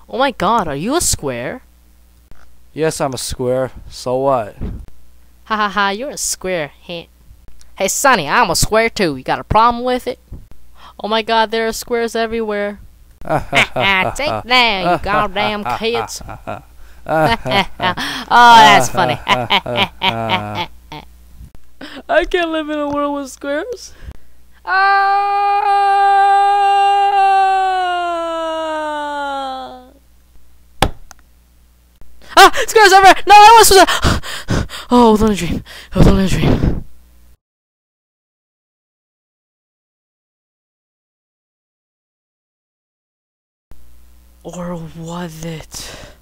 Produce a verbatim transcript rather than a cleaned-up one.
Oh my god, are you a square? Yes, I'm a square. So what? Ha ha ha, you're a square. Hey, hey Sonny, I'm a square too. You got a problem with it? Oh my god, there are squares everywhere. Take that, you goddamn kids. Oh, that's funny. I can't live in a world with squares. Ah! Ah! Squares everywhere! No, I was supposed to. Oh, it was only a dream. It was only a dream. Or was it?